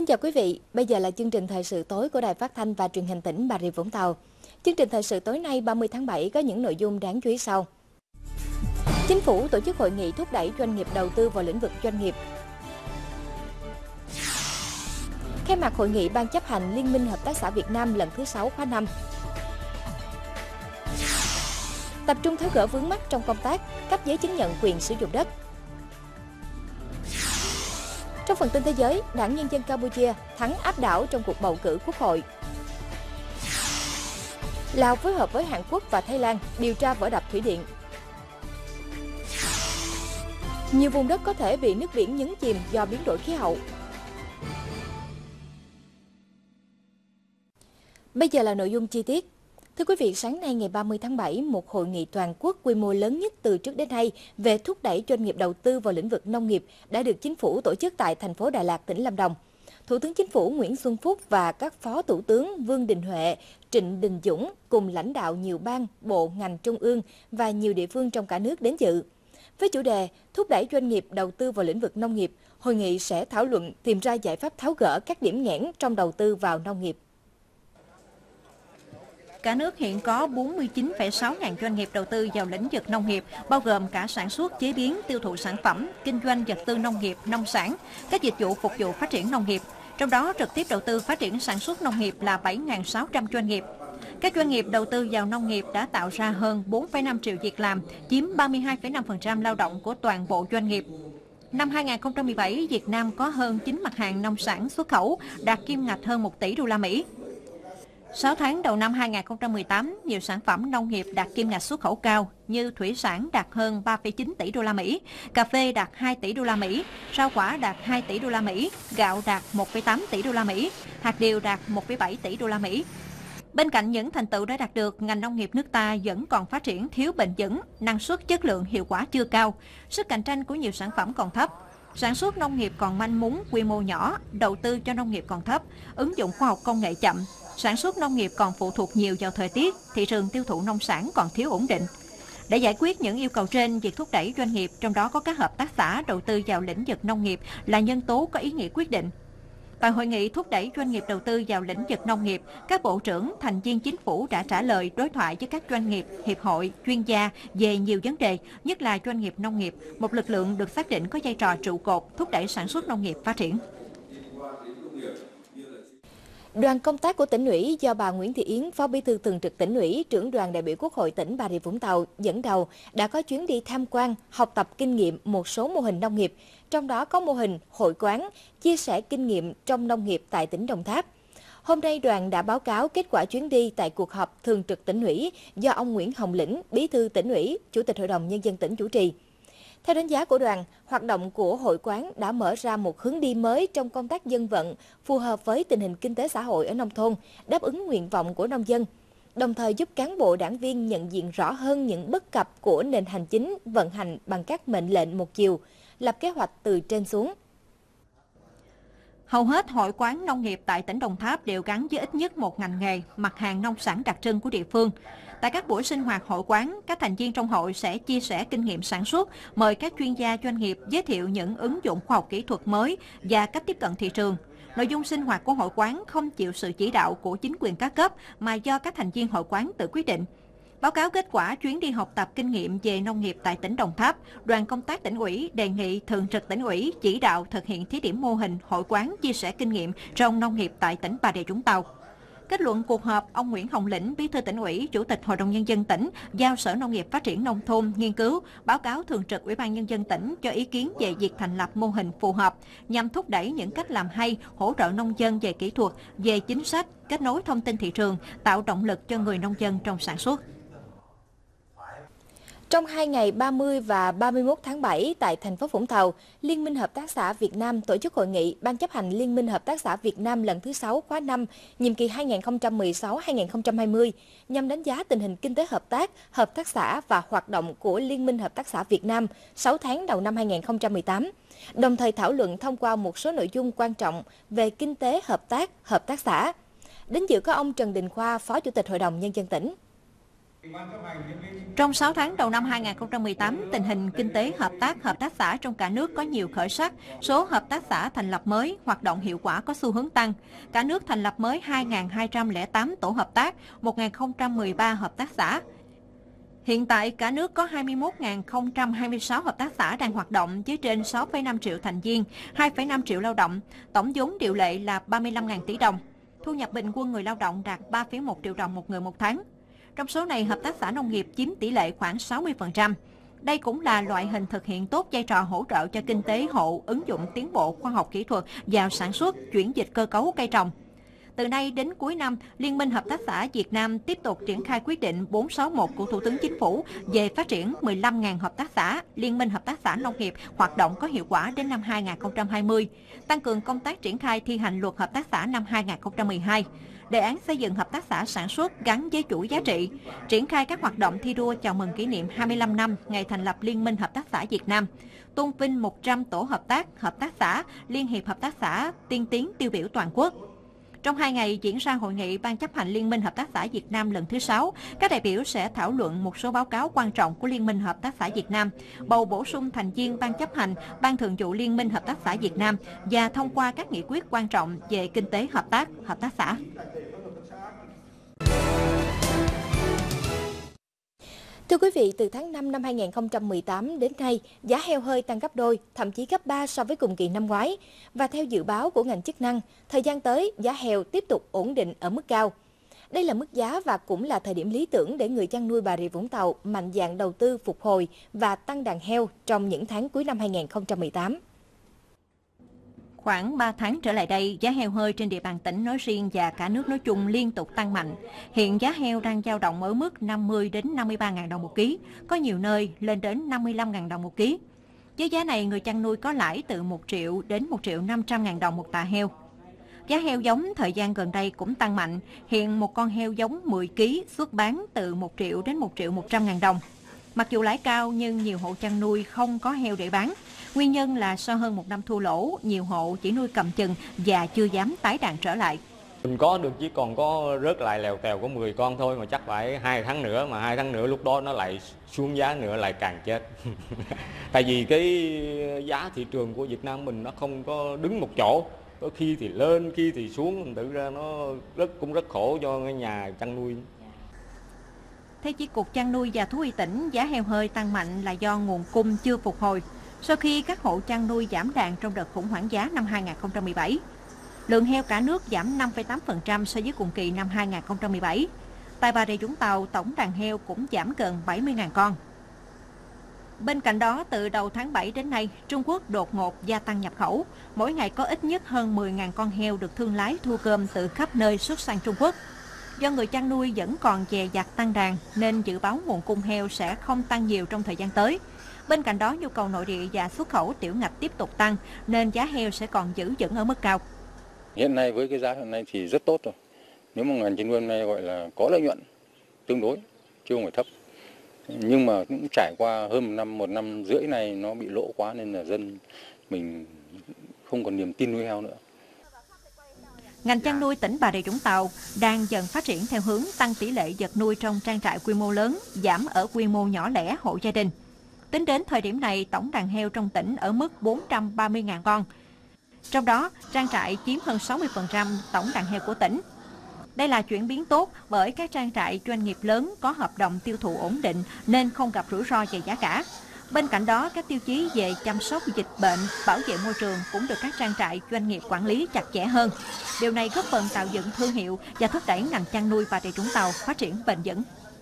Xin chào quý vị, bây giờ là chương trình thời sự tối của Đài Phát thanh và Truyền hình tỉnh Bà Rịa Vũng Tàu. Chương trình thời sự tối nay 30 tháng 7 có những nội dung đáng chú ý sau. Chính phủ tổ chức hội nghị thúc đẩy doanh nghiệp đầu tư vào lĩnh vực doanh nghiệp. Khai mạc hội nghị Ban chấp hành Liên minh Hợp tác xã Việt Nam lần thứ 6 khóa 5. Tập trung tháo gỡ vướng mắc trong công tác cấp giấy chứng nhận quyền sử dụng đất. Trong phần tin thế giới, Đảng Nhân dân Campuchia thắng áp đảo trong cuộc bầu cử quốc hội. Lào phối hợp với Hàn Quốc và Thái Lan điều tra vỡ đập thủy điện. Nhiều vùng đất có thể bị nước biển nhấn chìm do biến đổi khí hậu. Bây giờ là nội dung chi tiết. Thưa quý vị, sáng nay ngày 30 tháng 7, một hội nghị toàn quốc quy mô lớn nhất từ trước đến nay về thúc đẩy doanh nghiệp đầu tư vào lĩnh vực nông nghiệp đã được Chính phủ tổ chức tại thành phố Đà Lạt, tỉnh Lâm Đồng. Thủ tướng Chính phủ Nguyễn Xuân Phúc và các Phó Thủ tướng Vương Đình Huệ, Trịnh Đình Dũng cùng lãnh đạo nhiều ban, bộ, ngành trung ương và nhiều địa phương trong cả nước đến dự. Với chủ đề thúc đẩy doanh nghiệp đầu tư vào lĩnh vực nông nghiệp, hội nghị sẽ thảo luận tìm ra giải pháp tháo gỡ các điểm nghẽn trong đầu tư vào nông nghiệp. Cả nước hiện có 49,6 ngàn doanh nghiệp đầu tư vào lĩnh vực nông nghiệp, bao gồm cả sản xuất, chế biến, tiêu thụ sản phẩm, kinh doanh vật tư nông nghiệp, nông sản, các dịch vụ phục vụ phát triển nông nghiệp. Trong đó, trực tiếp đầu tư phát triển sản xuất nông nghiệp là 7.600 doanh nghiệp. Các doanh nghiệp đầu tư vào nông nghiệp đã tạo ra hơn 4,5 triệu việc làm, chiếm 32,5% lao động của toàn bộ doanh nghiệp. Năm 2017, Việt Nam có hơn 9 mặt hàng nông sản xuất khẩu, đạt kim ngạch hơn 1 tỷ đô la Mỹ. 6 tháng đầu năm 2018, nhiều sản phẩm nông nghiệp đạt kim ngạch xuất khẩu cao như thủy sản đạt hơn 3,9 tỷ đô la Mỹ, cà phê đạt 2 tỷ đô la Mỹ, rau quả đạt 2 tỷ đô la Mỹ, gạo đạt 1,8 tỷ đô la Mỹ, hạt điều đạt 1,7 tỷ đô la Mỹ. Bên cạnh những thành tựu đã đạt được, ngành nông nghiệp nước ta vẫn còn phát triển thiếu bền vững, năng suất chất lượng hiệu quả chưa cao, sức cạnh tranh của nhiều sản phẩm còn thấp. Sản xuất nông nghiệp còn manh mún, quy mô nhỏ, đầu tư cho nông nghiệp còn thấp, ứng dụng khoa học công nghệ chậm. Sản xuất nông nghiệp còn phụ thuộc nhiều vào thời tiết, thị trường tiêu thụ nông sản còn thiếu ổn định. Để giải quyết những yêu cầu trên, việc thúc đẩy doanh nghiệp, trong đó có các hợp tác xã đầu tư vào lĩnh vực nông nghiệp là nhân tố có ý nghĩa quyết định. Tại hội nghị thúc đẩy doanh nghiệp đầu tư vào lĩnh vực nông nghiệp, các bộ trưởng, thành viên chính phủ đã trả lời đối thoại với các doanh nghiệp, hiệp hội, chuyên gia về nhiều vấn đề, nhất là doanh nghiệp nông nghiệp, một lực lượng được xác định có vai trò trụ cột thúc đẩy sản xuất nông nghiệp phát triển. Đoàn công tác của tỉnh ủy do bà Nguyễn Thị Yến, Phó Bí thư Thường trực Tỉnh ủy, trưởng đoàn đại biểu Quốc hội tỉnh Bà Rịa Vũng Tàu dẫn đầu đã có chuyến đi tham quan, học tập kinh nghiệm một số mô hình nông nghiệp, trong đó có mô hình hội quán, chia sẻ kinh nghiệm trong nông nghiệp tại tỉnh Đồng Tháp. Hôm nay đoàn đã báo cáo kết quả chuyến đi tại cuộc họp Thường trực Tỉnh ủy do ông Nguyễn Hồng Lĩnh, Bí thư Tỉnh ủy, Chủ tịch Hội đồng Nhân dân tỉnh chủ trì. Theo đánh giá của đoàn, hoạt động của hội quán đã mở ra một hướng đi mới trong công tác dân vận, phù hợp với tình hình kinh tế xã hội ở nông thôn, đáp ứng nguyện vọng của nông dân, đồng thời giúp cán bộ đảng viên nhận diện rõ hơn những bất cập của nền hành chính vận hành bằng các mệnh lệnh một chiều, lập kế hoạch từ trên xuống. Hầu hết hội quán nông nghiệp tại tỉnh Đồng Tháp đều gắn với ít nhất một ngành nghề, mặt hàng nông sản đặc trưng của địa phương. Tại các buổi sinh hoạt hội quán, các thành viên trong hội sẽ chia sẻ kinh nghiệm sản xuất, mời các chuyên gia doanh nghiệp giới thiệu những ứng dụng khoa học kỹ thuật mới và cách tiếp cận thị trường. Nội dung sinh hoạt của hội quán không chịu sự chỉ đạo của chính quyền các cấp mà do các thành viên hội quán tự quyết định. Báo cáo kết quả chuyến đi học tập kinh nghiệm về nông nghiệp tại tỉnh Đồng Tháp, đoàn công tác tỉnh ủy đề nghị Thường trực Tỉnh ủy chỉ đạo thực hiện thí điểm mô hình hội quán chia sẻ kinh nghiệm trong nông nghiệp tại tỉnh Bà Rịa Vũng Tàu. Kết luận cuộc họp, ông Nguyễn Hồng Lĩnh, Bí thư Tỉnh ủy, Chủ tịch Hội đồng Nhân dân tỉnh, giao Sở Nông nghiệp Phát triển Nông thôn nghiên cứu, báo cáo Thường trực Ủy ban Nhân dân tỉnh cho ý kiến về việc thành lập mô hình phù hợp nhằm thúc đẩy những cách làm hay, hỗ trợ nông dân về kỹ thuật, về chính sách, kết nối thông tin thị trường, tạo động lực cho người nông dân trong sản xuất. Trong 2 ngày 30 và 31 tháng 7 tại thành phố Vũng Tàu, Liên minh Hợp tác xã Việt Nam tổ chức hội nghị Ban chấp hành Liên minh Hợp tác xã Việt Nam lần thứ 6 khóa 5, nhiệm kỳ 2016-2020, nhằm đánh giá tình hình kinh tế hợp tác xã và hoạt động của Liên minh Hợp tác xã Việt Nam 6 tháng đầu năm 2018, đồng thời thảo luận thông qua một số nội dung quan trọng về kinh tế hợp tác xã. Đến dự có ông Trần Đình Khoa, Phó Chủ tịch Hội đồng Nhân dân tỉnh. Trong 6 tháng đầu năm 2018, tình hình kinh tế hợp tác xã trong cả nước có nhiều khởi sắc, số hợp tác xã thành lập mới, hoạt động hiệu quả có xu hướng tăng. Cả nước thành lập mới 2.208 tổ hợp tác, 1.013 hợp tác xã. Hiện tại, cả nước có 21.026 hợp tác xã đang hoạt động với trên 6,5 triệu thành viên, 2,5 triệu lao động, tổng vốn điều lệ là 35.000 tỷ đồng. Thu nhập bình quân người lao động đạt 3,1 triệu đồng một người một tháng. Trong số này, hợp tác xã nông nghiệp chiếm tỷ lệ khoảng 60%. Đây cũng là loại hình thực hiện tốt vai trò hỗ trợ cho kinh tế hộ, ứng dụng tiến bộ khoa học kỹ thuật vào sản xuất, chuyển dịch cơ cấu cây trồng. Từ nay đến cuối năm, Liên minh Hợp tác xã Việt Nam tiếp tục triển khai quyết định 461 của Thủ tướng Chính phủ về phát triển 15.000 hợp tác xã, Liên minh Hợp tác xã Nông nghiệp hoạt động có hiệu quả đến năm 2020, tăng cường công tác triển khai thi hành luật hợp tác xã năm 2012. Đề án xây dựng hợp tác xã sản xuất gắn với chuỗi giá trị, triển khai các hoạt động thi đua chào mừng kỷ niệm 25 năm ngày thành lập Liên minh Hợp tác xã Việt Nam, tôn vinh 100 tổ hợp tác xã, Liên hiệp hợp tác xã tiên tiến tiêu biểu toàn quốc. Trong 2 ngày diễn ra hội nghị Ban chấp hành Liên minh Hợp tác xã Việt Nam lần thứ 6, các đại biểu sẽ thảo luận một số báo cáo quan trọng của Liên minh Hợp tác xã Việt Nam, bầu bổ sung thành viên Ban chấp hành, Ban thường vụ Liên minh Hợp tác xã Việt Nam và thông qua các nghị quyết quan trọng về kinh tế hợp tác xã. Thưa quý vị, từ tháng 5 năm 2018 đến nay, giá heo hơi tăng gấp đôi, thậm chí gấp 3 so với cùng kỳ năm ngoái. Và theo dự báo của ngành chức năng, thời gian tới, giá heo tiếp tục ổn định ở mức cao. Đây là mức giá và cũng là thời điểm lý tưởng để người chăn nuôi Bà Rịa Vũng Tàu mạnh dạn đầu tư phục hồi và tăng đàn heo trong những tháng cuối năm 2018. Khoảng 3 tháng trở lại đây, giá heo hơi trên địa bàn tỉnh nói riêng và cả nước nói chung liên tục tăng mạnh. Hiện giá heo đang dao động ở mức 50 đến 53.000 đồng một ký, có nhiều nơi lên đến 55.000 đồng một ký. Với giá này, người chăn nuôi có lãi từ 1 triệu đến 1.500.000 đồng một tạ heo. Giá heo giống thời gian gần đây cũng tăng mạnh. Hiện một con heo giống 10 kg xuất bán từ 1 triệu đến 1.100.000 đồng. Mặc dù lãi cao nhưng nhiều hộ chăn nuôi không có heo để bán. Nguyên nhân là sau hơn 1 năm thua lỗ, nhiều hộ chỉ nuôi cầm chừng và chưa dám tái đàn trở lại. Mình có được chỉ còn có rớt lại lèo tèo có 10 con thôi, mà chắc phải 2 tháng nữa, mà 2 tháng nữa lúc đó nó lại xuống giá nữa lại càng chết. Tại vì cái giá thị trường của Việt Nam mình nó không có đứng một chỗ, có khi thì lên, khi thì xuống, mình tự ra nó cũng rất khổ cho nhà chăn nuôi. Theo Chi cục Chăn nuôi và Thú y tỉnh, giá heo hơi tăng mạnh là do nguồn cung chưa phục hồi, sau khi các hộ chăn nuôi giảm đàn trong đợt khủng hoảng giá năm 2017. Lượng heo cả nước giảm 5,8% so với cùng kỳ năm 2017. Tại Bà Rịa Vũng Tàu, tổng đàn heo cũng giảm gần 70.000 con. Bên cạnh đó, từ đầu tháng 7 đến nay, Trung Quốc đột ngột gia tăng nhập khẩu. Mỗi ngày có ít nhất hơn 10.000 con heo được thương lái thu gom từ khắp nơi xuất sang Trung Quốc. Do người chăn nuôi vẫn còn dè dặt tăng đàn, nên dự báo nguồn cung heo sẽ không tăng nhiều trong thời gian tới. Bên cạnh đó, nhu cầu nội địa và xuất khẩu tiểu ngạch tiếp tục tăng, nên giá heo sẽ còn giữ vững ở mức cao. Hiện nay với cái giá hiện nay thì rất tốt rồi. Nếu mà ngành chăn nuôi hôm nay gọi là có lợi nhuận tương đối, chứ không phải thấp. Nhưng mà cũng trải qua hơn 1 năm rưỡi này nó bị lỗ quá nên là dân mình không còn niềm tin nuôi heo nữa. Ngành chăn nuôi tỉnh Bà Rịa Vũng Tàu đang dần phát triển theo hướng tăng tỷ lệ vật nuôi trong trang trại quy mô lớn, giảm ở quy mô nhỏ lẻ hộ gia đình. Tính đến thời điểm này, tổng đàn heo trong tỉnh ở mức 430.000 con. Trong đó, trang trại chiếm hơn 60% tổng đàn heo của tỉnh. Đây là chuyển biến tốt bởi các trang trại doanh nghiệp lớn có hợp đồng tiêu thụ ổn định nên không gặp rủi ro về giá cả. Bên cạnh đó, các tiêu chí về chăm sóc dịch bệnh, bảo vệ môi trường cũng được các trang trại doanh nghiệp quản lý chặt chẽ hơn. Điều này góp phần tạo dựng thương hiệu và thúc đẩy ngành chăn nuôi Bà Rịa Vũng Tàu phát triển bền vững.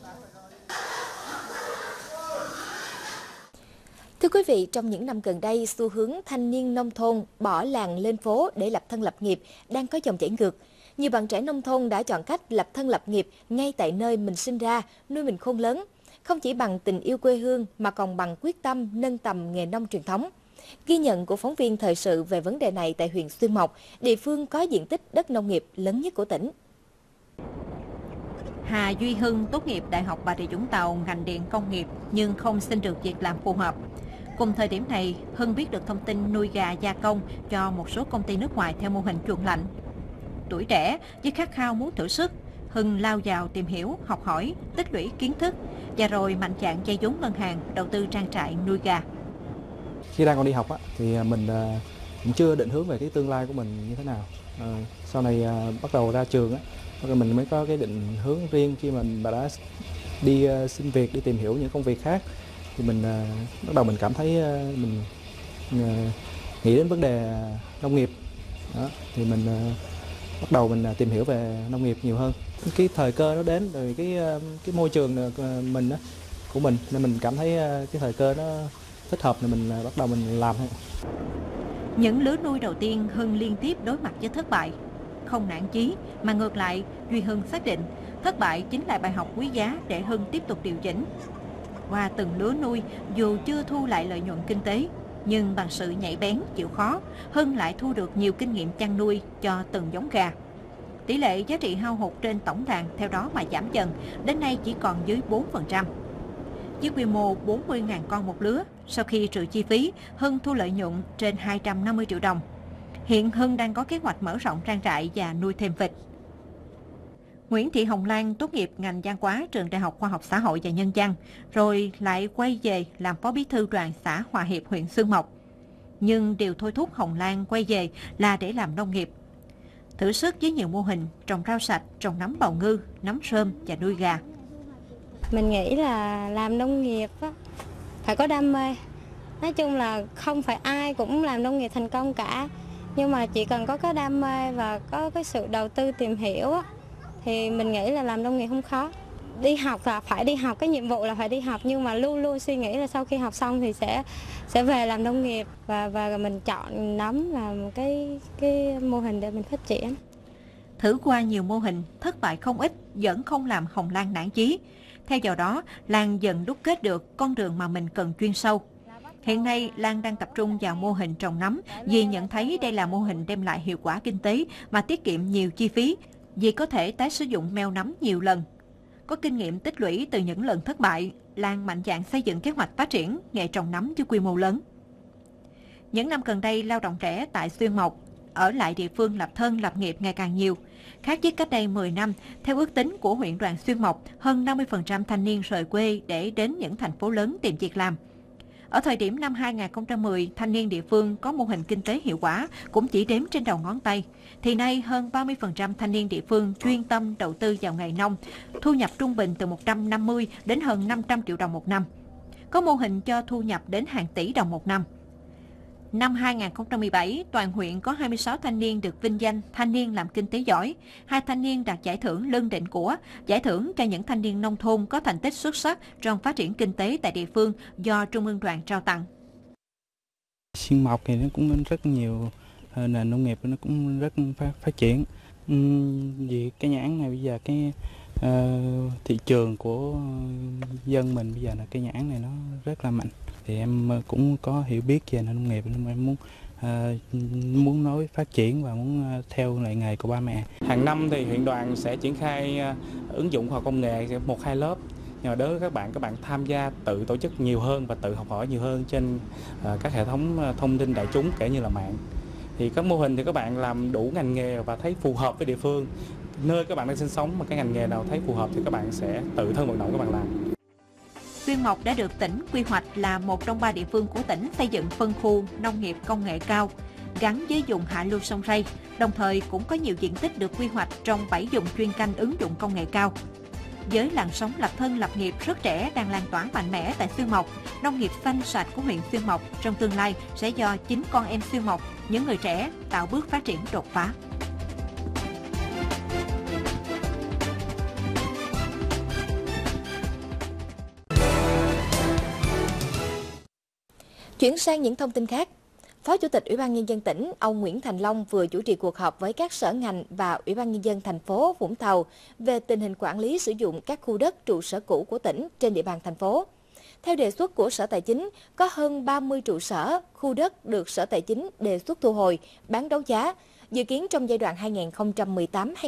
Thưa quý vị, trong những năm gần đây, xu hướng thanh niên nông thôn bỏ làng lên phố để lập thân lập nghiệp đang có dòng chảy ngược. Nhiều bạn trẻ nông thôn đã chọn cách lập thân lập nghiệp ngay tại nơi mình sinh ra, nuôi mình khôn lớn, không chỉ bằng tình yêu quê hương mà còn bằng quyết tâm nâng tầm nghề nông truyền thống. Ghi nhận của phóng viên thời sự về vấn đề này tại huyện Xuyên Mộc, địa phương có diện tích đất nông nghiệp lớn nhất của tỉnh. Hà Duy Hưng tốt nghiệp Đại học Bà Rịa Vũng Tàu ngành điện công nghiệp nhưng không xin được việc làm phù hợp. Cùng thời điểm này, Hưng biết được thông tin nuôi gà gia công cho một số công ty nước ngoài theo mô hình chuồng lạnh. Tuổi trẻ với khát khao muốn thử sức, Hưng lao vào tìm hiểu, học hỏi, tích lũy kiến thức và rồi mạnh dạn vay vốn ngân hàng, đầu tư trang trại nuôi gà. Khi đang còn đi học thì mình cũng chưa định hướng về cái tương lai của mình như thế nào. Sau này bắt đầu ra trường mình mới có cái định hướng riêng. Khi mình đã đi xin việc, đi tìm hiểu những công việc khác thì mình bắt đầu mình cảm thấy mình nghĩ đến vấn đề nông nghiệp. Đó, thì mình bắt đầu mình tìm hiểu về nông nghiệp nhiều hơn. Cái thời cơ nó đến rồi cái môi trường của mình nên mình cảm thấy cái thời cơ nó thích hợp thì mình bắt đầu mình làm thôi. Những lứa nuôi đầu tiên, Hưng liên tiếp đối mặt với thất bại. Không nản chí mà ngược lại, Duy Hưng xác định thất bại chính là bài học quý giá để Hưng tiếp tục điều chỉnh. Qua từng lứa nuôi, dù chưa thu lại lợi nhuận kinh tế, nhưng bằng sự nhạy bén, chịu khó, Hưng lại thu được nhiều kinh nghiệm chăn nuôi cho từng giống gà. Tỷ lệ giá trị hao hụt trên tổng đàn theo đó mà giảm dần, đến nay chỉ còn dưới 4%. Với quy mô 40.000 con một lứa, sau khi trừ chi phí, Hưng thu lợi nhuận trên 250 triệu đồng. Hiện Hưng đang có kế hoạch mở rộng trang trại và nuôi thêm vịt. Nguyễn Thị Hồng Lan tốt nghiệp ngành văn hóa trường Đại học Khoa học Xã hội và Nhân văn, rồi lại quay về làm phó bí thư đoàn xã Hòa Hiệp, huyện Xuyên Mộc. Nhưng điều thôi thúc Hồng Lan quay về là để làm nông nghiệp. Thử sức với nhiều mô hình trồng rau sạch, trồng nấm bào ngư, nấm rơm và nuôi gà. Mình nghĩ là làm nông nghiệp phải có đam mê. Nói chung là không phải ai cũng làm nông nghiệp thành công cả. Nhưng mà chỉ cần có cái đam mê và có cái sự đầu tư tìm hiểu thì mình nghĩ là làm nông nghiệp không khó. Đi học là phải đi học, cái nhiệm vụ là phải đi học, nhưng mà luôn luôn suy nghĩ là sau khi học xong thì sẽ về làm nông nghiệp và mình chọn nấm là một cái mô hình để mình phát triển. Thử qua nhiều mô hình, thất bại không ít, vẫn không làm Hồng Lan nản chí. Theo vào đó, Lan dần đúc kết được con đường mà mình cần chuyên sâu. Hiện nay, Lan đang tập trung vào mô hình trồng nấm vì nhận thấy đây là mô hình đem lại hiệu quả kinh tế mà tiết kiệm nhiều chi phí, vì có thể tái sử dụng meo nấm nhiều lần. Có kinh nghiệm tích lũy từ những lần thất bại, Lan mạnh dạn xây dựng kế hoạch phát triển nghề trồng nấm với quy mô lớn. Những năm gần đây, lao động trẻ tại Xuyên Mộc ở lại địa phương lập thân lập nghiệp ngày càng nhiều. Khác với cách đây 10 năm, theo ước tính của huyện đoàn Xuyên Mộc, hơn 50% thanh niên rời quê để đến những thành phố lớn tìm việc làm. Ở thời điểm năm 2010, thanh niên địa phương có mô hình kinh tế hiệu quả cũng chỉ đếm trên đầu ngón tay. Thì nay, hơn 30% thanh niên địa phương chuyên tâm đầu tư vào nghề nông, thu nhập trung bình từ 150 đến hơn 500 triệu đồng một năm. Có mô hình cho thu nhập đến hàng tỷ đồng một năm. Năm 2017, toàn huyện có 26 thanh niên được vinh danh thanh niên làm kinh tế giỏi, 2 thanh niên đạt giải thưởng Lương Định Của, giải thưởng cho những thanh niên nông thôn có thành tích xuất sắc trong phát triển kinh tế tại địa phương do Trung ương đoàn trao tặng. Xuyên Mộc thì nó cũng rất nhiều nền nông nghiệp, nó cũng rất phát triển. Vì cái nhãn này bây giờ cái thị trường của dân mình bây giờ là cái nhãn này nó rất là mạnh. Thì em cũng có hiểu biết về nông nghiệp nên em muốn nói phát triển và muốn theo lại nghề của ba mẹ. Hàng năm thì huyện đoàn sẽ triển khai ứng dụng khoa học công nghệ 1-2 lớp. Nhưng mà đối với các bạn tham gia tự tổ chức nhiều hơn và tự học hỏi nhiều hơn trên các hệ thống thông tin đại chúng kể như là mạng. Thì các mô hình thì các bạn làm đủ ngành nghề và thấy phù hợp với địa phương, nơi các bạn đang sinh sống, mà cái ngành nghề nào thấy phù hợp thì các bạn sẽ tự thân vận động các bạn làm. Xuyên Mộc đã được tỉnh quy hoạch là một trong 3 địa phương của tỉnh xây dựng phân khu nông nghiệp công nghệ cao, gắn với vùng hạ lưu sông Ray, đồng thời cũng có nhiều diện tích được quy hoạch trong 7 vùng chuyên canh ứng dụng công nghệ cao. Với làn sóng lập thân lập nghiệp rất trẻ đang lan tỏa mạnh mẽ tại Xuyên Mộc, nông nghiệp xanh sạch của huyện Xuyên Mộc trong tương lai sẽ do chính con em Xuyên Mộc, những người trẻ tạo bước phát triển đột phá. Chuyển sang những thông tin khác. Phó Chủ tịch Ủy ban Nhân dân tỉnh, ông Nguyễn Thành Long vừa chủ trì cuộc họp với các sở ngành và Ủy ban Nhân dân thành phố Vũng Tàu về tình hình quản lý sử dụng các khu đất trụ sở cũ của tỉnh trên địa bàn thành phố. Theo đề xuất của Sở Tài chính, có hơn 30 trụ sở, khu đất được Sở Tài chính đề xuất thu hồi, bán đấu giá. Dự kiến trong giai đoạn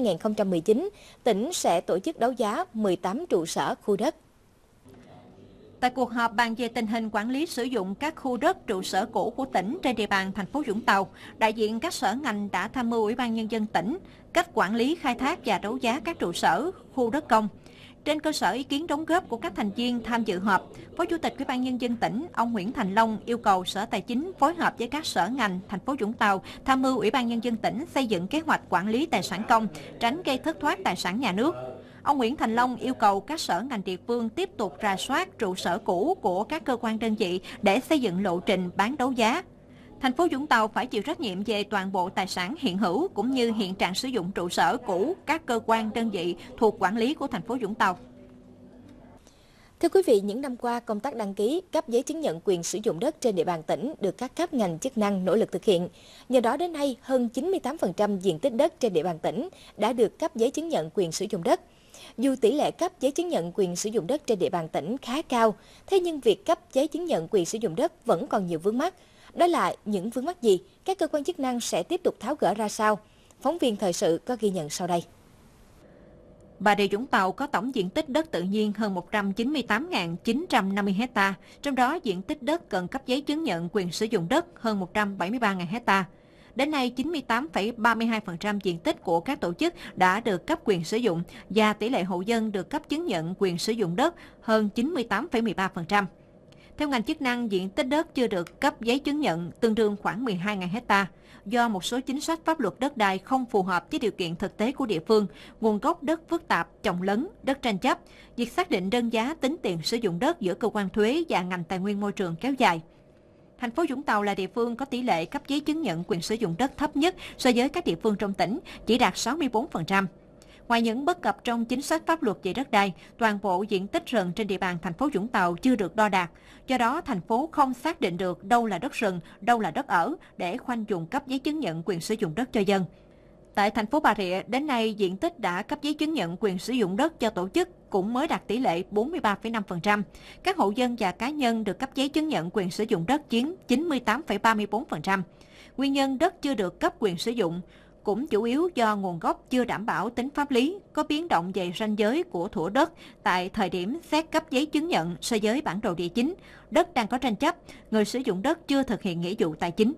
2018-2019, tỉnh sẽ tổ chức đấu giá 18 trụ sở khu đất. Tại cuộc họp bàn về tình hình quản lý sử dụng các khu đất trụ sở cũ của tỉnh trên địa bàn thành phố Vũng Tàu, đại diện các sở ngành đã tham mưu Ủy ban Nhân dân tỉnh cách quản lý khai thác và đấu giá các trụ sở, khu đất công. Trên cơ sở ý kiến đóng góp của các thành viên tham dự họp, Phó Chủ tịch Ủy ban Nhân dân tỉnh, ông Nguyễn Thành Long yêu cầu Sở Tài chính phối hợp với các sở ngành thành phố Vũng Tàu tham mưu Ủy ban Nhân dân tỉnh xây dựng kế hoạch quản lý tài sản công, tránh gây thất thoát tài sản nhà nước. Ông Nguyễn Thành Long yêu cầu các sở ngành địa phương tiếp tục rà soát trụ sở cũ của các cơ quan đơn vị để xây dựng lộ trình bán đấu giá. Thành phố Vũng Tàu phải chịu trách nhiệm về toàn bộ tài sản hiện hữu cũng như hiện trạng sử dụng trụ sở cũ các cơ quan đơn vị thuộc quản lý của thành phố Vũng Tàu. Thưa quý vị, những năm qua, công tác đăng ký, cấp giấy chứng nhận quyền sử dụng đất trên địa bàn tỉnh được các cấp ngành chức năng nỗ lực thực hiện. Nhờ đó đến nay, hơn 98% diện tích đất trên địa bàn tỉnh đã được cấp giấy chứng nhận quyền sử dụng đất. Dù tỷ lệ cấp giấy chứng nhận quyền sử dụng đất trên địa bàn tỉnh khá cao, thế nhưng việc cấp giấy chứng nhận quyền sử dụng đất vẫn còn nhiều vướng mắc. Đó là những vướng mắc gì? Các cơ quan chức năng sẽ tiếp tục tháo gỡ ra sao? Phóng viên thời sự có ghi nhận sau đây. Bà Rịa Vũng Tàu có tổng diện tích đất tự nhiên hơn 198.950 ha, trong đó diện tích đất cần cấp giấy chứng nhận quyền sử dụng đất hơn 173.000 ha. Đến nay, 98,32% diện tích của các tổ chức đã được cấp quyền sử dụng và tỷ lệ hộ dân được cấp chứng nhận quyền sử dụng đất hơn 98,13%. Theo ngành chức năng, diện tích đất chưa được cấp giấy chứng nhận tương đương khoảng 12.000 ha. Do một số chính sách pháp luật đất đai không phù hợp với điều kiện thực tế của địa phương, nguồn gốc đất phức tạp, chồng lấn, đất tranh chấp, việc xác định đơn giá tính tiền sử dụng đất giữa cơ quan thuế và ngành tài nguyên môi trường kéo dài. Thành phố Vũng Tàu là địa phương có tỷ lệ cấp giấy chứng nhận quyền sử dụng đất thấp nhất so với các địa phương trong tỉnh, chỉ đạt 64%. Ngoài những bất cập trong chính sách pháp luật về đất đai, toàn bộ diện tích rừng trên địa bàn thành phố Vũng Tàu chưa được đo đạc. Do đó, thành phố không xác định được đâu là đất rừng, đâu là đất ở để khoanh vùng cấp giấy chứng nhận quyền sử dụng đất cho dân. Tại thành phố Bà Rịa, đến nay diện tích đã cấp giấy chứng nhận quyền sử dụng đất cho tổ chức cũng mới đạt tỷ lệ 43,5%. Các hộ dân và cá nhân được cấp giấy chứng nhận quyền sử dụng đất chiếm 98,34%. Nguyên nhân đất chưa được cấp quyền sử dụng cũng chủ yếu do nguồn gốc chưa đảm bảo tính pháp lý, có biến động về ranh giới của thửa đất tại thời điểm xét cấp giấy chứng nhận so với bản đồ địa chính, đất đang có tranh chấp, người sử dụng đất chưa thực hiện nghĩa vụ tài chính.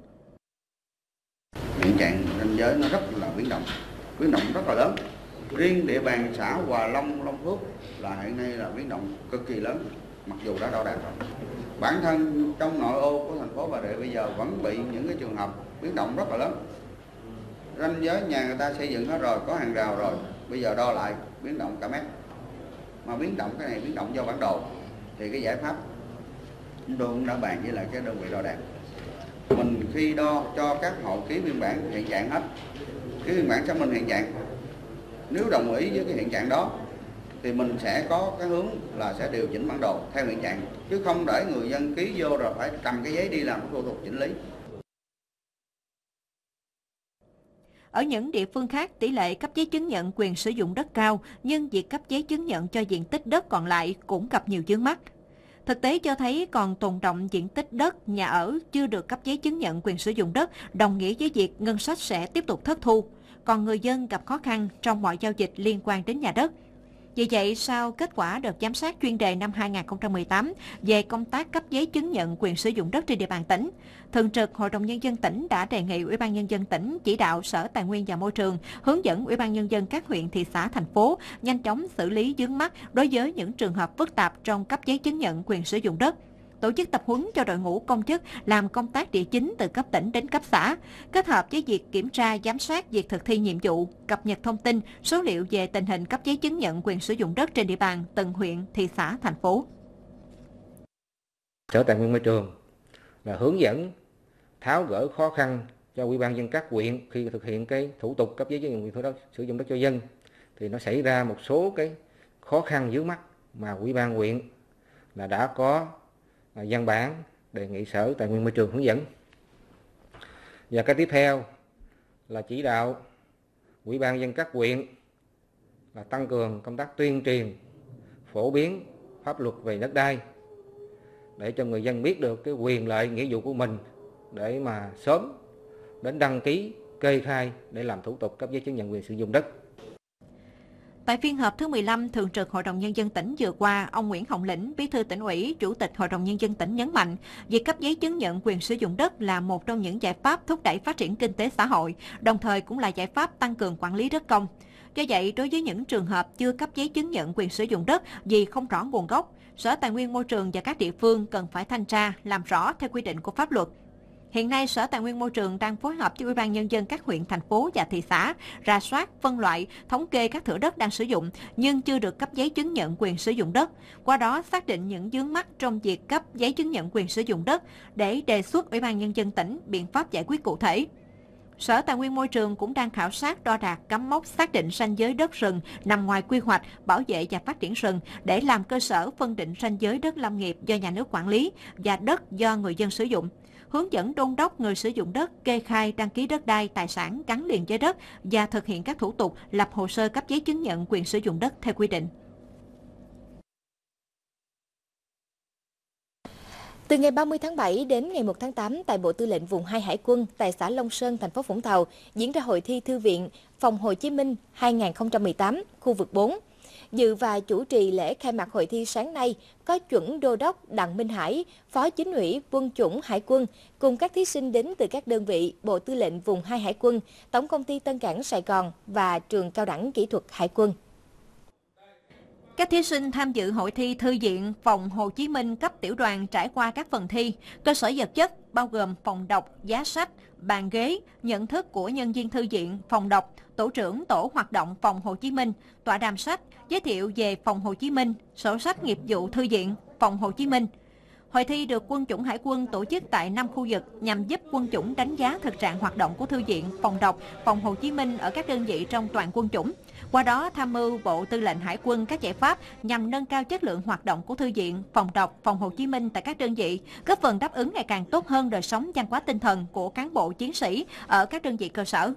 Hiện trạng ranh giới nó rất là biến động rất là lớn. Riêng địa bàn xã Hòa Long, Long Phước là hiện nay là biến động cực kỳ lớn, mặc dù đã đo đạc rồi. Bản thân trong nội ô của thành phố Bà Rịa bây giờ vẫn bị những cái trường hợp biến động rất là lớn. Ranh giới nhà người ta xây dựng hết rồi, có hàng rào rồi, bây giờ đo lại biến động cả mét. Mà biến động cái này biến động do bản đồ thì cái giải pháp chúng tôi cũng đã bàn với lại cái đơn vị đo đạc. Mình khi đo cho các hộ ký biên bản hiện trạng hết, ký biên bản xác minh hiện trạng. Nếu đồng ý với cái hiện trạng đó thì mình sẽ có cái hướng là sẽ điều chỉnh bản đồ theo hiện trạng, chứ không để người dân ký vô rồi phải cầm cái giấy đi làm thủ tục chỉnh lý. Ở những địa phương khác, tỷ lệ cấp giấy chứng nhận quyền sử dụng đất cao, nhưng việc cấp giấy chứng nhận cho diện tích đất còn lại cũng gặp nhiều vướng mắc. Thực tế cho thấy còn tồn đọng diện tích đất, nhà ở chưa được cấp giấy chứng nhận quyền sử dụng đất, đồng nghĩa với việc ngân sách sẽ tiếp tục thất thu, còn người dân gặp khó khăn trong mọi giao dịch liên quan đến nhà đất. Vì vậy, sau kết quả đợt giám sát chuyên đề năm 2018 về công tác cấp giấy chứng nhận quyền sử dụng đất trên địa bàn tỉnh, Thường trực Hội đồng Nhân dân tỉnh đã đề nghị Ủy ban Nhân dân tỉnh chỉ đạo Sở Tài nguyên và Môi trường hướng dẫn Ủy ban Nhân dân các huyện, thị xã, thành phố nhanh chóng xử lý vướng mắc đối với những trường hợp phức tạp trong cấp giấy chứng nhận quyền sử dụng đất. Tổ chức tập huấn cho đội ngũ công chức làm công tác địa chính từ cấp tỉnh đến cấp xã, kết hợp với việc kiểm tra, giám sát việc thực thi nhiệm vụ, cập nhật thông tin, số liệu về tình hình cấp giấy chứng nhận quyền sử dụng đất trên địa bàn từng huyện, thị xã, thành phố. Sở Tài nguyên Môi trường là hướng dẫn tháo gỡ khó khăn cho Ủy ban nhân dân các huyện khi thực hiện cái thủ tục cấp giấy chứng nhận quyền sử dụng đất cho dân, thì nó xảy ra một số cái khó khăn vướng mắc mà Ủy ban huyện là đã có văn bản đề nghị Sở Tài nguyên Môi trường hướng dẫn. Và cái tiếp theo là chỉ đạo Ủy ban nhân dân các huyện là tăng cường công tác tuyên truyền, phổ biến pháp luật về đất đai để cho người dân biết được cái quyền lợi, nghĩa vụ của mình để mà sớm đến đăng ký, kê khai để làm thủ tục cấp giấy chứng nhận quyền sử dụng đất. Tại phiên họp thứ 15 Thường trực Hội đồng Nhân dân tỉnh vừa qua, ông Nguyễn Hồng Lĩnh, Bí thư Tỉnh ủy, Chủ tịch Hội đồng Nhân dân tỉnh nhấn mạnh, việc cấp giấy chứng nhận quyền sử dụng đất là một trong những giải pháp thúc đẩy phát triển kinh tế xã hội, đồng thời cũng là giải pháp tăng cường quản lý đất công. Do vậy, đối với những trường hợp chưa cấp giấy chứng nhận quyền sử dụng đất vì không rõ nguồn gốc, Sở Tài nguyên Môi trường và các địa phương cần phải thanh tra, làm rõ theo quy định của pháp luật. Hiện nay, Sở Tài nguyên Môi trường đang phối hợp với Ủy ban Nhân dân các huyện, thành phố và thị xã, rà soát, phân loại, thống kê các thửa đất đang sử dụng nhưng chưa được cấp giấy chứng nhận quyền sử dụng đất. Qua đó, xác định những vướng mắc trong việc cấp giấy chứng nhận quyền sử dụng đất để đề xuất Ủy ban Nhân dân tỉnh biện pháp giải quyết cụ thể. Sở Tài nguyên Môi trường cũng đang khảo sát, đo đạc, cắm mốc, xác định ranh giới đất rừng nằm ngoài quy hoạch, bảo vệ và phát triển rừng để làm cơ sở phân định ranh giới đất lâm nghiệp do nhà nước quản lý và đất do người dân sử dụng. Hướng dẫn đôn đốc người sử dụng đất kê khai đăng ký đất đai, tài sản gắn liền với đất và thực hiện các thủ tục lập hồ sơ cấp giấy chứng nhận quyền sử dụng đất theo quy định. Từ ngày 30 tháng 7 đến ngày 1 tháng 8 tại Bộ Tư lệnh Vùng 2 Hải quân tại xã Long Sơn, thành phố Vũng Tàu diễn ra hội thi Thư viện Phòng Hồ Chí Minh 2018, khu vực 4. Dự và chủ trì lễ khai mạc hội thi sáng nay có chuẩn đô đốc Đặng Minh Hải, Phó Chính ủy Quân chủng Hải quân, cùng các thí sinh đến từ các đơn vị Bộ Tư lệnh Vùng 2 Hải quân, Tổng công ty Tân Cảng Sài Gòn và Trường Cao đẳng Kỹ thuật Hải quân. Các thí sinh tham dự hội thi Thư viện Phòng Hồ Chí Minh cấp tiểu đoàn trải qua các phần thi, cơ sở vật chất bao gồm phòng đọc, giá sách, bàn ghế, nhận thức của nhân viên thư viện, phòng đọc, tổ trưởng tổ hoạt động Phòng Hồ Chí Minh, tọa đàm sách, giới thiệu về Phòng Hồ Chí Minh, sổ sách nghiệp vụ thư viện Phòng Hồ Chí Minh. Hội thi được Quân chủng Hải quân tổ chức tại 5 khu vực nhằm giúp quân chủng đánh giá thực trạng hoạt động của thư viện, phòng đọc, Phòng Hồ Chí Minh ở các đơn vị trong toàn quân chủng. Qua đó tham mưu Bộ Tư lệnh Hải quân các giải pháp nhằm nâng cao chất lượng hoạt động của thư viện, phòng đọc, Phòng Hồ Chí Minh tại các đơn vị, góp phần đáp ứng ngày càng tốt hơn đời sống văn hóa tinh thần của cán bộ chiến sĩ ở các đơn vị cơ sở.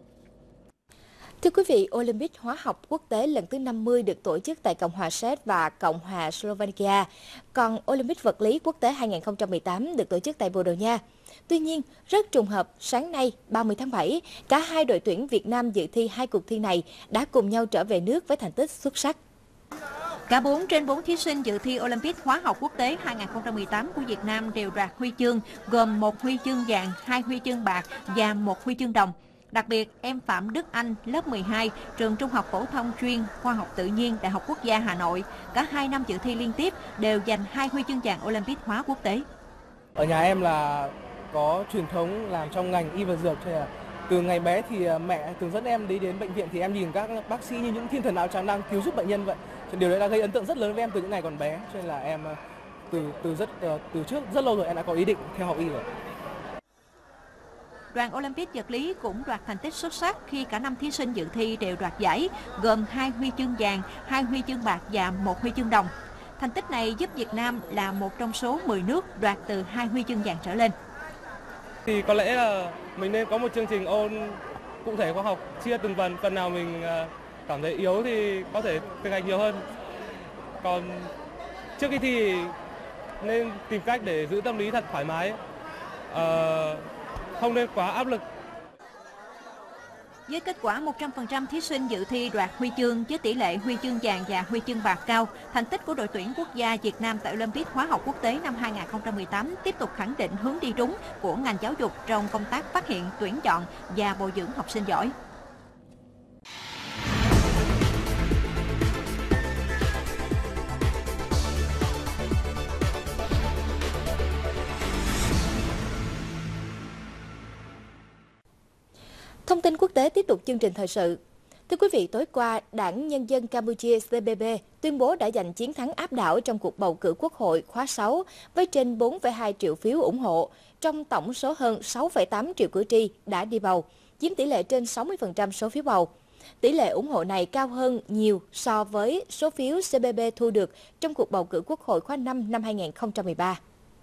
Thưa quý vị, Olympic hóa học quốc tế lần thứ 50 được tổ chức tại Cộng hòa Séc và Cộng hòa Slovakia, còn Olympic vật lý quốc tế 2018 được tổ chức tại Bồ Đào Nha. Tuy nhiên, rất trùng hợp, sáng nay 30 tháng 7, cả hai đội tuyển Việt Nam dự thi hai cuộc thi này đã cùng nhau trở về nước với thành tích xuất sắc. Cả 4 trên 4 thí sinh dự thi Olympic hóa học quốc tế 2018 của Việt Nam đều đoạt huy chương, gồm 1 huy chương vàng, 2 huy chương bạc và 1 huy chương đồng. Đặc biệt, em Phạm Đức Anh, lớp 12, trường Trung học phổ thông chuyên Khoa học tự nhiên, Đại học Quốc gia Hà Nội, cả 2 năm dự thi liên tiếp đều giành 2 huy chương vàng Olympic hóa quốc tế. Ở nhà em là có truyền thống làm trong ngành y và dược, cho nên là từ ngày bé thì mẹ thường dẫn em đi đến bệnh viện thì em nhìn các bác sĩ như những thiên thần áo trắng đang cứu giúp bệnh nhân vậy. Điều đấy đã gây ấn tượng rất lớn với em từ những ngày còn bé, cho nên là em từ trước rất lâu rồi em đã có ý định theo học y rồi. Đoàn Olympic vật lý cũng đoạt thành tích xuất sắc khi cả 5 thí sinh dự thi đều đoạt giải, gồm 2 huy chương vàng, 2 huy chương bạc và 1 huy chương đồng. Thành tích này giúp Việt Nam là một trong số 10 nước đoạt từ 2 huy chương vàng trở lên. Thì có lẽ là mình nên có một chương trình ôn cụ thể khoa học, chia từng phần nào mình cảm thấy yếu thì có thể thực hành nhiều hơn. Còn trước khi thi nên tìm cách để giữ tâm lý thật thoải mái, không nên quá áp lực. Với kết quả 100% thí sinh dự thi đoạt huy chương với tỷ lệ huy chương vàng và huy chương bạc cao, thành tích của đội tuyển quốc gia Việt Nam tại Olympic hóa học quốc tế năm 2018 tiếp tục khẳng định hướng đi đúng của ngành giáo dục trong công tác phát hiện, tuyển chọn và bồi dưỡng học sinh giỏi. Thông tin quốc tế tiếp tục chương trình thời sự. Thưa quý vị, tối qua, Đảng Nhân dân Campuchia CPP tuyên bố đã giành chiến thắng áp đảo trong cuộc bầu cử Quốc hội khóa 6 với trên 4,2 triệu phiếu ủng hộ, trong tổng số hơn 6,8 triệu cử tri đã đi bầu, chiếm tỷ lệ trên 60% số phiếu bầu. Tỷ lệ ủng hộ này cao hơn nhiều so với số phiếu CPP thu được trong cuộc bầu cử Quốc hội khóa 5 năm 2013.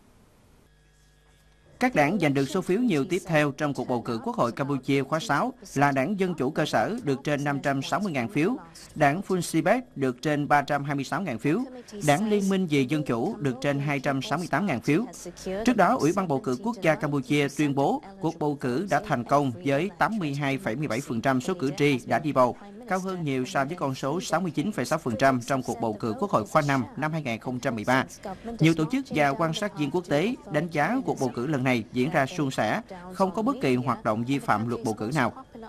Các đảng giành được số phiếu nhiều tiếp theo trong cuộc bầu cử Quốc hội Campuchia khóa 6 là Đảng Dân Chủ Cơ sở được trên 560.000 phiếu, Đảng Funsibet được trên 326.000 phiếu, Đảng Liên minh vì Dân Chủ được trên 268.000 phiếu. Trước đó, Ủy ban Bầu cử Quốc gia Campuchia tuyên bố cuộc bầu cử đã thành công với 82,17% số cử tri đã đi bầu, cao hơn nhiều so với con số 69,6% trong cuộc bầu cử Quốc hội khóa 5 năm 2013. Nhiều tổ chức và quan sát viên quốc tế đánh giá cuộc bầu cử lần này diễn ra suôn sẻ, không có bất kỳ hoạt động vi phạm luật bầu cử nào.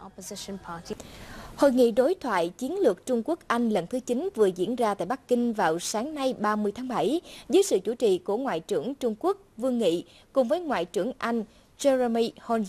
Hội nghị đối thoại chiến lược Trung Quốc-Anh lần thứ 9 vừa diễn ra tại Bắc Kinh vào sáng nay 30 tháng 7, dưới sự chủ trì của Ngoại trưởng Trung Quốc Vương Nghị cùng với Ngoại trưởng Anh Jeremy Hunt.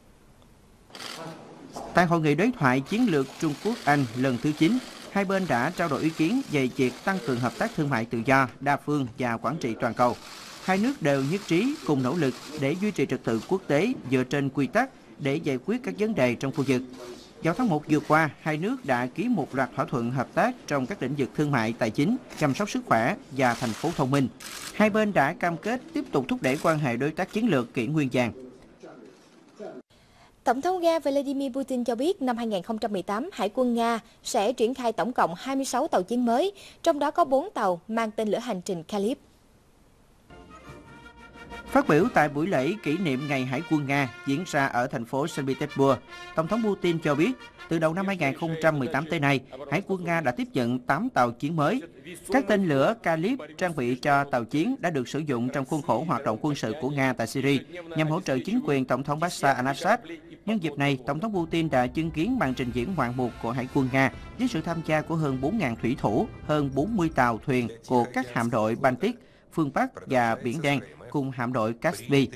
Tại hội nghị đối thoại chiến lược Trung Quốc-Anh lần thứ 9, hai bên đã trao đổi ý kiến về việc tăng cường hợp tác thương mại tự do, đa phương và quản trị toàn cầu. Hai nước đều nhất trí cùng nỗ lực để duy trì trật tự quốc tế dựa trên quy tắc để giải quyết các vấn đề trong khu vực. Vào tháng 1 vừa qua, hai nước đã ký một loạt thỏa thuận hợp tác trong các lĩnh vực thương mại, tài chính, chăm sóc sức khỏe và thành phố thông minh. Hai bên đã cam kết tiếp tục thúc đẩy quan hệ đối tác chiến lược kỷ nguyên vàng. Tổng thống Nga Vladimir Putin cho biết năm 2018, Hải quân Nga sẽ triển khai tổng cộng 26 tàu chiến mới, trong đó có 4 tàu mang tên lửa hành trình Kalib. Phát biểu tại buổi lễ kỷ niệm Ngày Hải quân Nga diễn ra ở thành phố Saint Petersburg, Tổng thống Putin cho biết, từ đầu năm 2018 tới nay, Hải quân Nga đã tiếp nhận 8 tàu chiến mới. Các tên lửa Kalib trang bị cho tàu chiến đã được sử dụng trong khuôn khổ hoạt động quân sự của Nga tại Syria nhằm hỗ trợ chính quyền Tổng thống Bashar al-Assad. Nhân dịp này, Tổng thống Putin đã chứng kiến màn trình diễn ngoạn mục của Hải quân Nga với sự tham gia của hơn 4.000 thủy thủ, hơn 40 tàu thuyền của các hạm đội Baltic, phương Bắc và Biển Đen cùng hạm đội Caspi.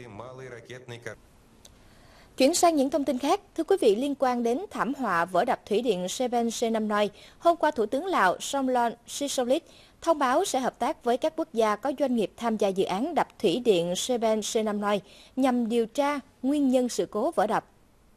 Chuyển sang những thông tin khác, thưa quý vị, liên quan đến thảm họa vỡ đập thủy điện Seven C5 hôm qua Thủ tướng Lào Somlon Sisoulith thông báo sẽ hợp tác với các quốc gia có doanh nghiệp tham gia dự án đập thủy điện Seven C5 nhằm điều tra nguyên nhân sự cố vỡ đập.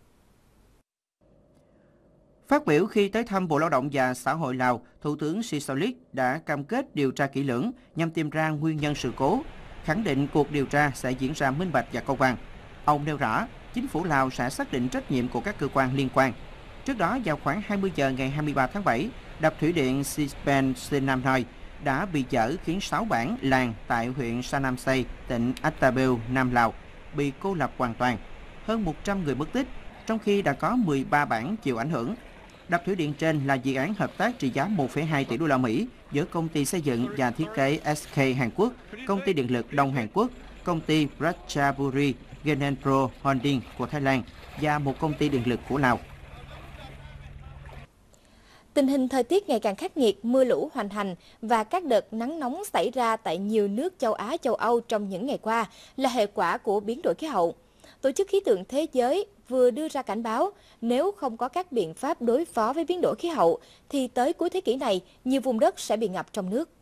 Phát biểu khi tới thăm Bộ Lao động và Xã hội Lào, Thủ tướng Sisoulith đã cam kết điều tra kỹ lưỡng nhằm tìm ra nguyên nhân sự cố, khẳng định cuộc điều tra sẽ diễn ra minh bạch và công bằng. Ông nêu rõ, chính phủ Lào sẽ xác định trách nhiệm của các cơ quan liên quan. Trước đó, vào khoảng 20 giờ ngày 23 tháng 7, đập thủy điện Seven C5 đã bị vỡ khiến 6 bản làng tại huyện Sanamsay, tỉnh Attabel, Nam Lào, bị cô lập hoàn toàn. Hơn 100 người mất tích, trong khi đã có 13 bản chịu ảnh hưởng. Đập thủy điện trên là dự án hợp tác trị giá 1,2 tỷ đô la Mỹ giữa công ty xây dựng và thiết kế SK Hàn Quốc, công ty điện lực Đông Hàn Quốc, công ty Ratchaburi Genenpro Holding của Thái Lan và một công ty điện lực của Lào. Tình hình thời tiết ngày càng khắc nghiệt, mưa lũ hoành hành và các đợt nắng nóng xảy ra tại nhiều nước châu Á, châu Âu trong những ngày qua là hệ quả của biến đổi khí hậu. Tổ chức Khí tượng Thế giới vừa đưa ra cảnh báo nếu không có các biện pháp đối phó với biến đổi khí hậu thì tới cuối thế kỷ này, nhiều vùng đất sẽ bị ngập trong nước.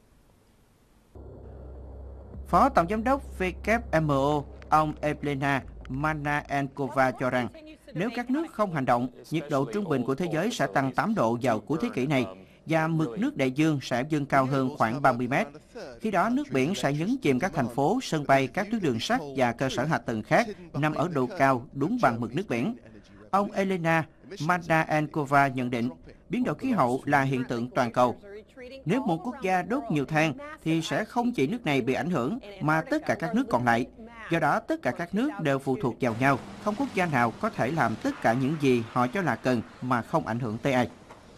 Phó Tổng giám đốc WMO, ông Elena Manaenkova cho rằng nếu các nước không hành động, nhiệt độ trung bình của thế giới sẽ tăng 8 độ vào cuối thế kỷ này và mực nước đại dương sẽ dâng cao hơn khoảng 30 mét. Khi đó, nước biển sẽ nhấn chìm các thành phố, sân bay, các tuyến đường sắt và cơ sở hạ tầng khác nằm ở độ cao đúng bằng mực nước biển. Ông Elena Manaenkova nhận định, biến đổi khí hậu là hiện tượng toàn cầu. Nếu một quốc gia đốt nhiều than thì sẽ không chỉ nước này bị ảnh hưởng mà tất cả các nước còn lại. Do đó, tất cả các nước đều phụ thuộc vào nhau. Không quốc gia nào có thể làm tất cả những gì họ cho là cần mà không ảnh hưởng tới ai.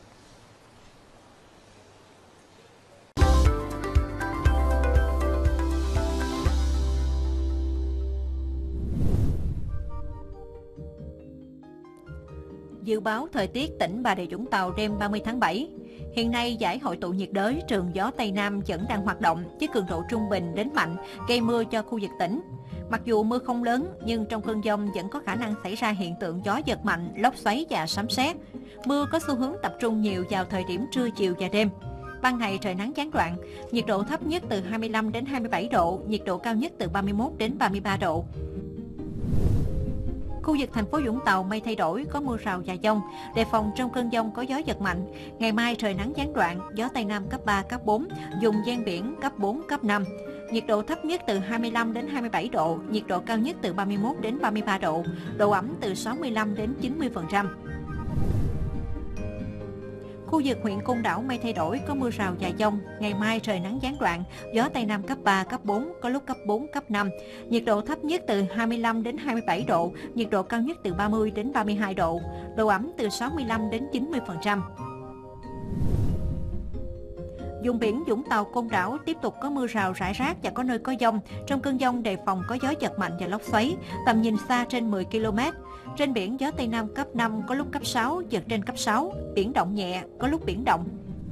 Dự báo thời tiết tỉnh Bà Rịa Vũng Tàu đêm 30 tháng 7. Hiện nay, giải hội tụ nhiệt đới trường gió Tây Nam vẫn đang hoạt động với cường độ trung bình đến mạnh, gây mưa cho khu vực tỉnh. Mặc dù mưa không lớn, nhưng trong cơn dông vẫn có khả năng xảy ra hiện tượng gió giật mạnh, lốc xoáy và sấm sét. Mưa có xu hướng tập trung nhiều vào thời điểm trưa, chiều và đêm. Ban ngày trời nắng gián đoạn, nhiệt độ thấp nhất từ 25 đến 27 độ, nhiệt độ cao nhất từ 31 đến 33 độ. Khu vực thành phố Vũng Tàu mây thay đổi, có mưa rào và dông, đề phòng trong cơn dông có gió giật mạnh. Ngày mai trời nắng gián đoạn, gió Tây Nam cấp 3, cấp 4, vùng ven biển cấp 4, cấp 5. Nhiệt độ thấp nhất từ 25 đến 27 độ, nhiệt độ cao nhất từ 31 đến 33 độ, độ ẩm từ 65 đến 90%. Khu vực huyện Côn Đảo mây thay đổi, có mưa rào và dông. Ngày mai trời nắng gián đoạn, gió Tây Nam cấp 3, cấp 4, có lúc cấp 4, cấp 5. Nhiệt độ thấp nhất từ 25 đến 27 độ, nhiệt độ cao nhất từ 30 đến 32 độ. Độ ẩm từ 65 đến 90%. Vùng biển Vũng Tàu, Côn Đảo tiếp tục có mưa rào rải rác và có nơi có dông. Trong cơn dông đề phòng có gió giật mạnh và lốc xoáy, tầm nhìn xa trên 10 km. Trên biển gió Tây Nam cấp 5, có lúc cấp 6, giật trên cấp 6, biển động nhẹ, có lúc biển động.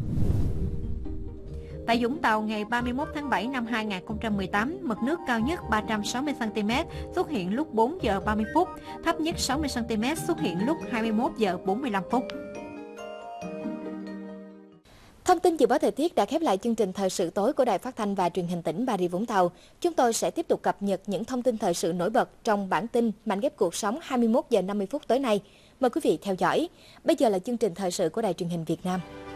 Tại Vũng Tàu, ngày 31 tháng 7 năm 2018, mực nước cao nhất 360cm xuất hiện lúc 4 giờ 30 phút, thấp nhất 60cm xuất hiện lúc 21 giờ 45 phút. Thông tin dự báo thời tiết đã khép lại chương trình thời sự tối của Đài Phát thanh và Truyền hình tỉnh Bà Rịa Vũng Tàu. Chúng tôi sẽ tiếp tục cập nhật những thông tin thời sự nổi bật trong bản tin Mảnh ghép cuộc sống 21 giờ 50 phút tối nay. Mời quý vị theo dõi. Bây giờ là chương trình thời sự của Đài Truyền hình Việt Nam.